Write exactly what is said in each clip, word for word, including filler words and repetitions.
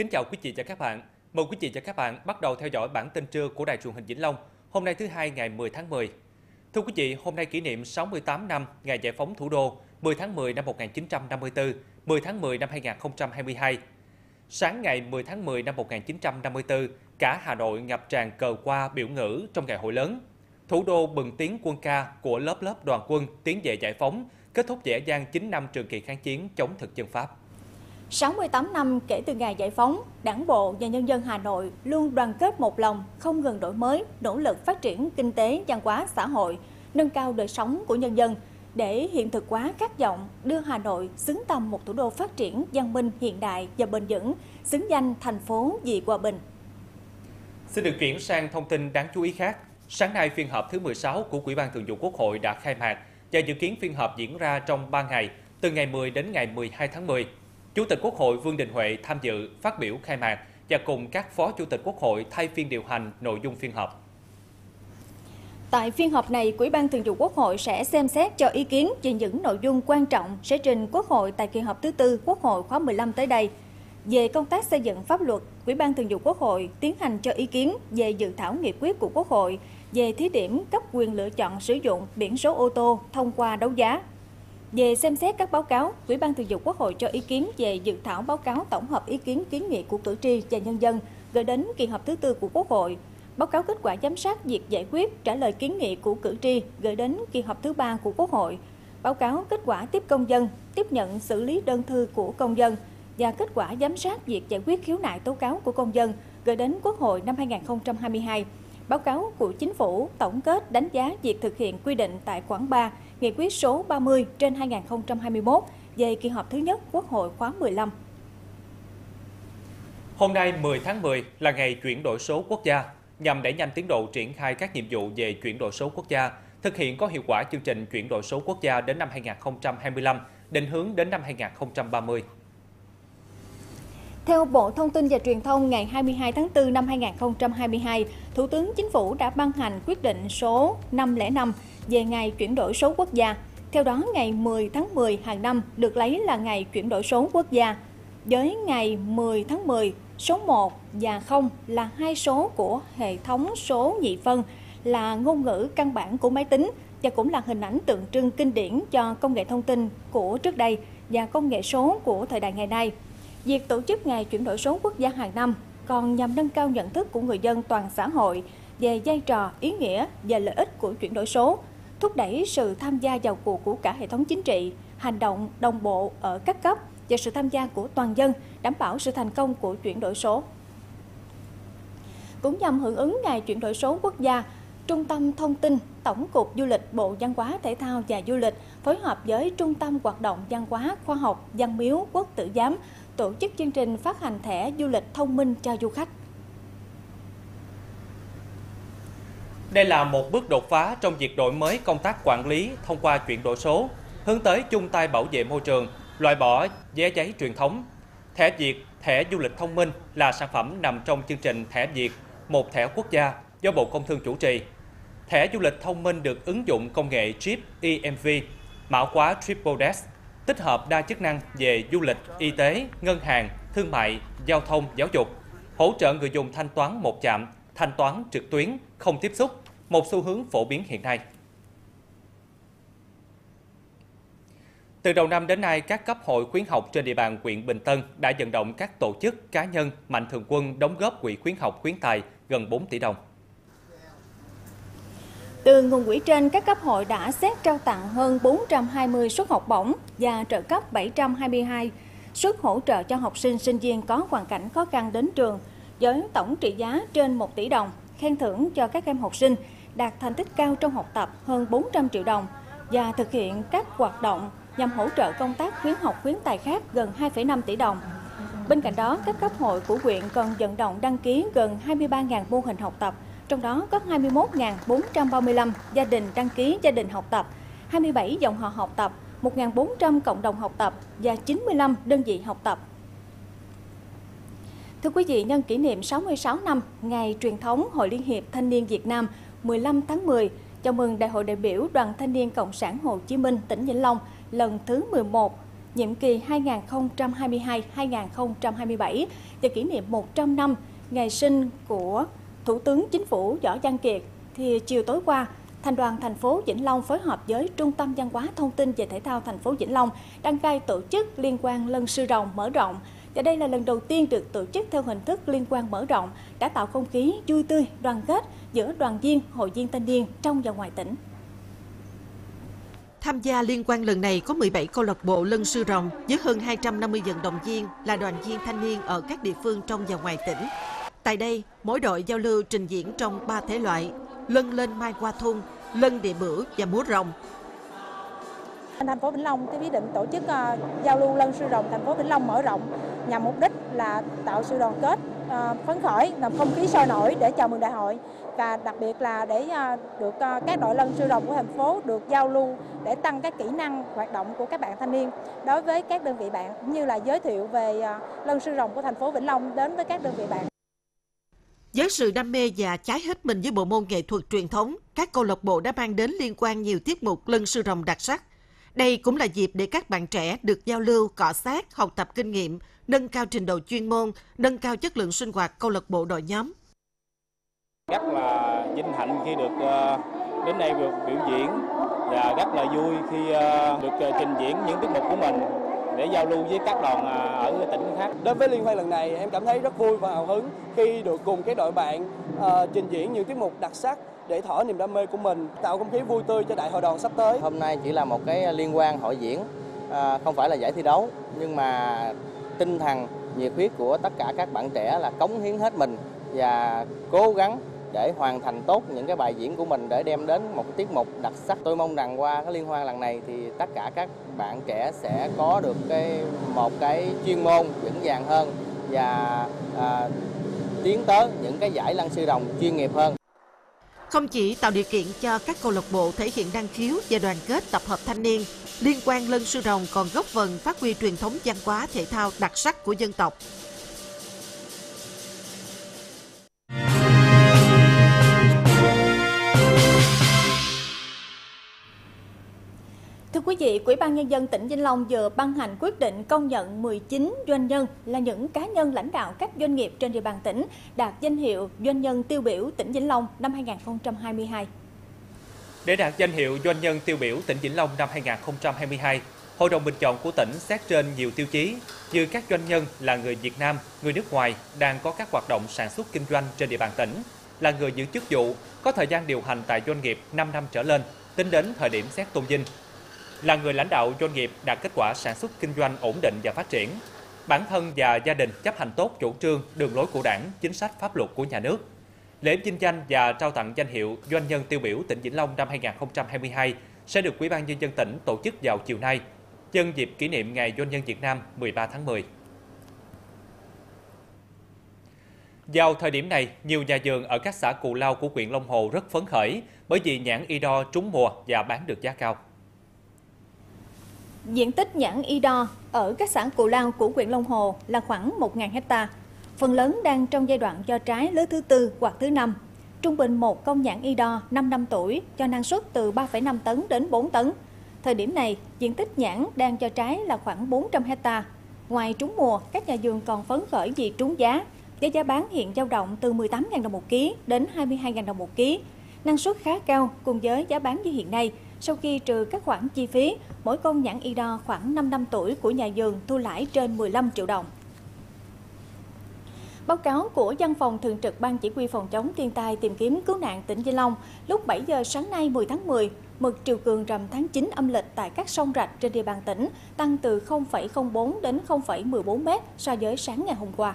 Kính chào quý vị và các bạn. Mời quý vị và các bạn bắt đầu theo dõi bản tin trưa của Đài Truyền hình Vĩnh Long. Hôm nay thứ hai ngày mười tháng mười. Thưa quý vị, hôm nay kỷ niệm sáu mươi tám năm ngày giải phóng thủ đô, mười tháng mười năm một nghìn chín trăm năm mươi tư, mười tháng mười năm hai nghìn không trăm hai mươi hai. Sáng ngày mười tháng mười năm một nghìn chín trăm năm mươi tư, cả Hà Nội ngập tràn cờ hoa biểu ngữ trong ngày hội lớn. Thủ đô bừng tiếng quân ca của lớp lớp đoàn quân tiến về giải phóng, kết thúc dễ dàng chín năm trường kỳ kháng chiến chống thực dân Pháp. sáu mươi tám năm kể từ ngày giải phóng, Đảng bộ và nhân dân Hà Nội luôn đoàn kết một lòng, không ngừng đổi mới, nỗ lực phát triển kinh tế, văn hóa, xã hội, nâng cao đời sống của nhân dân để hiện thực hóa khát vọng đưa Hà Nội xứng tầm một thủ đô phát triển văn minh, hiện đại và bền vững, xứng danh thành phố vì hòa bình. Xin được chuyển sang thông tin đáng chú ý khác. Sáng nay, phiên họp thứ mười sáu của Ủy ban Thường vụ Quốc hội đã khai mạc và dự kiến phiên họp diễn ra trong ba ngày, từ ngày mười đến ngày mười hai tháng mười. Chủ tịch Quốc hội Vương Đình Huệ tham dự phát biểu khai mạc và cùng các phó chủ tịch Quốc hội thay phiên điều hành nội dung phiên họp. Tại phiên họp này, Ủy ban Thường vụ Quốc hội sẽ xem xét cho ý kiến về những nội dung quan trọng sẽ trình Quốc hội tại kỳ họp thứ tư Quốc hội khóa mười lăm tới đây. Về công tác xây dựng pháp luật, Ủy ban Thường vụ Quốc hội tiến hành cho ý kiến về dự thảo nghị quyết của Quốc hội về thí điểm cấp quyền lựa chọn sử dụng biển số ô tô thông qua đấu giá. Về xem xét các báo cáo, Ủy ban Thường vụ Quốc hội cho ý kiến về dự thảo báo cáo tổng hợp ý kiến kiến nghị của cử tri và nhân dân gửi đến kỳ họp thứ tư của Quốc hội, báo cáo kết quả giám sát việc giải quyết trả lời kiến nghị của cử tri gửi đến kỳ họp thứ ba của Quốc hội, báo cáo kết quả tiếp công dân, tiếp nhận xử lý đơn thư của công dân và kết quả giám sát việc giải quyết khiếu nại tố cáo của công dân gửi đến Quốc hội năm hai nghìn không trăm hai mươi hai, báo cáo của Chính phủ tổng kết đánh giá việc thực hiện quy định tại khoản ba Nghị quyết số ba mươi trên hai nghìn không trăm hai mươi mốt về kỳ họp thứ nhất Quốc hội khóa mười lăm. Hôm nay mười tháng mười là ngày chuyển đổi số quốc gia, nhằm đẩy nhanh tiến độ triển khai các nhiệm vụ về chuyển đổi số quốc gia, thực hiện có hiệu quả chương trình chuyển đổi số quốc gia đến năm hai nghìn không trăm hai mươi lăm, định hướng đến năm hai nghìn không trăm ba mươi. Theo Bộ Thông tin và Truyền thông, ngày hai mươi hai tháng tư năm hai nghìn không trăm hai mươi hai, Thủ tướng Chính phủ đã ban hành quyết định số năm không năm về ngày chuyển đổi số quốc gia. Theo đó, ngày mười tháng mười hàng năm được lấy là ngày chuyển đổi số quốc gia. Với ngày mười tháng mười, số một và không là hai số của hệ thống số nhị phân, là ngôn ngữ căn bản của máy tính và cũng là hình ảnh tượng trưng kinh điển cho công nghệ thông tin của trước đây và công nghệ số của thời đại ngày nay. Việc tổ chức ngày chuyển đổi số quốc gia hàng năm còn nhằm nâng cao nhận thức của người dân toàn xã hội về vai trò, ý nghĩa và lợi ích của chuyển đổi số, thúc đẩy sự tham gia vào cuộc của cả hệ thống chính trị, hành động đồng bộ ở các cấp và sự tham gia của toàn dân, đảm bảo sự thành công của chuyển đổi số. Cũng nhằm hưởng ứng ngày chuyển đổi số quốc gia, Trung tâm Thông tin, Tổng cục Du lịch, Bộ Văn hóa Thể thao và Du lịch phối hợp với Trung tâm Hoạt động Văn hóa, Khoa học, Văn miếu, Quốc tử giám tổ chức chương trình phát hành thẻ du lịch thông minh cho du khách. Đây là một bước đột phá trong việc đổi mới công tác quản lý thông qua chuyển đổi số, hướng tới chung tay bảo vệ môi trường, loại bỏ vé giấy truyền thống. Thẻ Việt, thẻ du lịch thông minh là sản phẩm nằm trong chương trình Thẻ Việt, một thẻ quốc gia do Bộ Công Thương chủ trì. Thẻ du lịch thông minh được ứng dụng công nghệ chip E M V, mã khóa Triple S, tích hợp đa chức năng về du lịch, y tế, ngân hàng, thương mại, giao thông, giáo dục, hỗ trợ người dùng thanh toán một chạm, thanh toán trực tuyến, không tiếp xúc, một xu hướng phổ biến hiện nay. Từ đầu năm đến nay, các cấp hội khuyến học trên địa bàn huyện Bình Tân đã vận động các tổ chức, cá nhân, mạnh thường quân đóng góp quỹ khuyến học khuyến tài gần bốn tỷ đồng. Từ nguồn quỹ trên, các cấp hội đã xét trao tặng hơn bốn trăm hai mươi suất học bổng và trợ cấp bảy trăm hai mươi hai suất hỗ trợ cho học sinh, sinh viên có hoàn cảnh khó khăn đến trường, với tổng trị giá trên một tỷ đồng, khen thưởng cho các em học sinh đạt thành tích cao trong học tập hơn bốn trăm triệu đồng và thực hiện các hoạt động nhằm hỗ trợ công tác khuyến học khuyến tài khác gần hai phẩy năm tỷ đồng. Bên cạnh đó, các cấp hội của huyện còn vận động đăng ký gần hai mươi ba nghìn mô hình học tập, trong đó có hai mươi mốt nghìn bốn trăm ba mươi lăm gia đình đăng ký gia đình học tập, hai mươi bảy dòng họ học tập, một nghìn bốn trăm cộng đồng học tập và chín mươi lăm đơn vị học tập. Thưa quý vị, nhân kỷ niệm sáu mươi sáu năm ngày truyền thống Hội Liên hiệp Thanh niên Việt Nam mười lăm tháng mười, chào mừng Đại hội đại biểu Đoàn Thanh niên Cộng sản Hồ Chí Minh tỉnh Vĩnh Long lần thứ mười một nhiệm kỳ hai nghìn không trăm hai mươi hai đến hai nghìn không trăm hai mươi bảy và kỷ niệm một trăm năm ngày sinh của Thủ tướng Chính phủ Võ Văn Kiệt, thì chiều tối qua, Thành đoàn thành phố Vĩnh Long phối hợp với Trung tâm Văn hóa Thông tin và Thể thao thành phố Vĩnh Long đăng cai tổ chức liên hoan Lân Sư Rồng mở rộng. Và đây là lần đầu tiên được tổ chức theo hình thức liên hoan mở rộng, đã tạo không khí vui tươi, đoàn kết giữa đoàn viên, hội viên thanh niên trong và ngoài tỉnh. Tham gia liên hoan lần này có mười bảy câu lạc bộ Lân Sư Rồng với hơn hai trăm năm mươi vận động viên là đoàn viên thanh niên ở các địa phương trong và ngoài tỉnh. Tại đây, mỗi đội giao lưu trình diễn trong ba thể loại: lân lên mai qua thun, lân địa bửu và múa rồng. Thành phố Vĩnh Long quyết định tổ chức uh, giao lưu Lân Sư Rồng thành phố Vĩnh Long mở rộng nhằm mục đích là tạo sự đoàn kết, uh, phấn khởi, làm không khí sôi nổi để chào mừng đại hội, và đặc biệt là để uh, được uh, các đội Lân Sư Rồng của thành phố được giao lưu để tăng các kỹ năng hoạt động của các bạn thanh niên đối với các đơn vị bạn, cũng như là giới thiệu về uh, Lân Sư Rồng của thành phố Vĩnh Long đến với các đơn vị bạn. Với sự đam mê và cháy hết mình với bộ môn nghệ thuật truyền thống, các câu lạc bộ đã mang đến liên hoan nhiều tiết mục Lân Sư Rồng đặc sắc. Đây cũng là dịp để các bạn trẻ được giao lưu, cọ xát, học tập kinh nghiệm, nâng cao trình độ chuyên môn, nâng cao chất lượng sinh hoạt câu lạc bộ đội nhóm. Rất là vinh hạnh khi được đến đây được biểu diễn và rất là vui khi được trình diễn những tiết mục của mình để giao lưu với các đoàn ở tỉnh khác. Đến với liên hoan lần này, em cảm thấy rất vui và hào hứng khi được cùng các đội bạn uh, trình diễn những tiết mục đặc sắc để thỏa niềm đam mê của mình, tạo không khí vui tươi cho đại hội đoàn sắp tới. Hôm nay chỉ là một cái liên hoan hội diễn, à, không phải là giải thi đấu, nhưng mà tinh thần nhiệt huyết của tất cả các bạn trẻ là cống hiến hết mình và cố gắng để hoàn thành tốt những cái bài diễn của mình để đem đến một cái tiết mục đặc sắc. Tôi mong rằng qua cái liên hoan lần này thì tất cả các bạn trẻ sẽ có được cái một cái chuyên môn vững vàng hơn và à, tiến tới những cái giải Lân Sư Rồng chuyên nghiệp hơn. Không chỉ tạo điều kiện cho các câu lạc bộ thể hiện năng khiếu và đoàn kết tập hợp thanh niên, liên hoan Lân Sư Rồng còn góp phần phát huy truyền thống văn hóa thể thao đặc sắc của dân tộc. Thưa quý vị, Ủy ban Nhân dân tỉnh Vĩnh Long vừa ban hành quyết định công nhận mười chín doanh nhân là những cá nhân lãnh đạo các doanh nghiệp trên địa bàn tỉnh đạt danh hiệu Doanh nhân tiêu biểu tỉnh Vĩnh Long năm hai nghìn không trăm hai mươi hai. Để đạt danh hiệu Doanh nhân tiêu biểu tỉnh Vĩnh Long năm hai nghìn không trăm hai mươi hai, Hội đồng bình chọn của tỉnh xét trên nhiều tiêu chí như các doanh nhân là người Việt Nam, người nước ngoài đang có các hoạt động sản xuất kinh doanh trên địa bàn tỉnh, là người giữ chức vụ, có thời gian điều hành tại doanh nghiệp năm năm trở lên, tính đến thời điểm xét tôn vinh, là người lãnh đạo doanh nghiệp đạt kết quả sản xuất kinh doanh ổn định và phát triển, bản thân và gia đình chấp hành tốt chủ trương, đường lối của Đảng, chính sách pháp luật của nhà nước. Lễ vinh danh và trao tặng danh hiệu Doanh nhân tiêu biểu tỉnh Vĩnh Long năm hai nghìn không trăm hai mươi hai sẽ được Ủy ban Nhân dân tỉnh tổ chức vào chiều nay, nhân dịp kỷ niệm Ngày Doanh nhân Việt Nam mười ba tháng mười. Vào thời điểm này, nhiều nhà vườn ở các xã Cù Lao của huyện Long Hồ rất phấn khởi bởi vì nhãn y đo trúng mùa và bán được giá cao. Diện tích nhãn y đo ở các xã Cù Lao của huyện Long Hồ là khoảng một nghìn ha. Phần lớn đang trong giai đoạn cho trái lứa thứ tư hoặc thứ năm. Trung bình một công nhãn y đo năm năm tuổi cho năng suất từ ba phẩy năm tấn đến bốn tấn. Thời điểm này, diện tích nhãn đang cho trái là khoảng bốn trăm ha. Ngoài trúng mùa, các nhà vườn còn phấn khởi vì trúng giá. Với giá bán hiện dao động từ mười tám nghìn đồng một ký đến hai mươi hai nghìn đồng một ký. Năng suất khá cao cùng với giá bán như hiện nay. Sau khi trừ các khoản chi phí, mỗi công nhãn y đo khoảng năm năm tuổi của nhà vườn thu lãi trên mười lăm triệu đồng. Báo cáo của Văn phòng Thường trực Ban Chỉ huy Phòng chống thiên tai tìm kiếm cứu nạn tỉnh Vĩnh Long, lúc bảy giờ sáng nay mười tháng mười, mực triều cường rằm tháng chín âm lịch tại các sông rạch trên địa bàn tỉnh tăng từ không phẩy không bốn đến không phẩy mười bốn mét so với sáng ngày hôm qua.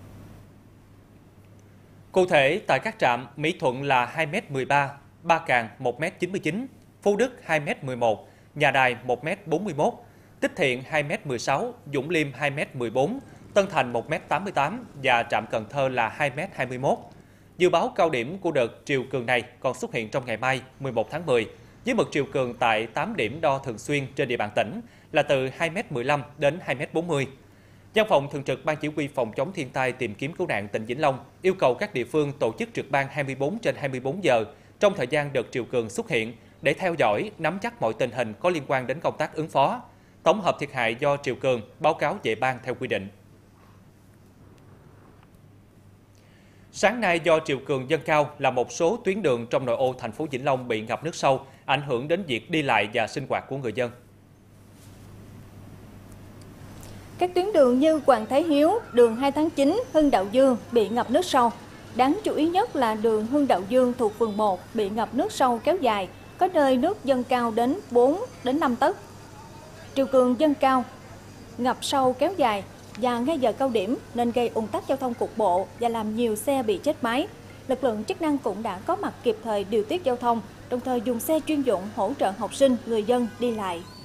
Cụ thể, tại các trạm Mỹ Thuận là hai mét mười ba, Ba Càng một mét chín mươi chín, Phú Đức hai mét mười một, Nhà Đài một mét bốn mươi mốt, Tích Thiện hai mét mười sáu, Dũng Liêm hai mét mười bốn, Tân Thành một mét tám mươi tám và trạm Cần Thơ là hai mét hai mươi mốt. Dự báo cao điểm của đợt triều cường này còn xuất hiện trong ngày mai mười một tháng mười, với mực triều cường tại tám điểm đo thường xuyên trên địa bàn tỉnh là từ hai mét mười lăm đến hai mét bốn mươi. Văn phòng Thường trực Ban Chỉ huy Phòng chống thiên tai tìm kiếm cứu nạn tỉnh Vĩnh Long yêu cầu các địa phương tổ chức trực ban hai mươi bốn trên hai mươi bốn giờ trong thời gian đợt triều cường xuất hiện để theo dõi, nắm chắc mọi tình hình có liên quan đến công tác ứng phó, tổng hợp thiệt hại do triều cường, báo cáo về ban theo quy định. Sáng nay do triều cường dâng cao là một số tuyến đường trong nội ô thành phố Vĩnh Long bị ngập nước sâu, ảnh hưởng đến việc đi lại và sinh hoạt của người dân. Các tuyến đường như Hoàng Thái Hiếu, đường hai tháng chín, Hưng Đạo Dương bị ngập nước sâu. Đáng chú ý nhất là đường Hưng Đạo Dương thuộc phường một bị ngập nước sâu kéo dài, có nơi nước dâng cao đến bốn đến năm tấc. Triều cường dâng cao, ngập sâu kéo dài và ngay giờ cao điểm nên gây ùn tắc giao thông cục bộ và làm nhiều xe bị chết máy. Lực lượng chức năng cũng đã có mặt kịp thời điều tiết giao thông, đồng thời dùng xe chuyên dụng hỗ trợ học sinh, người dân đi lại.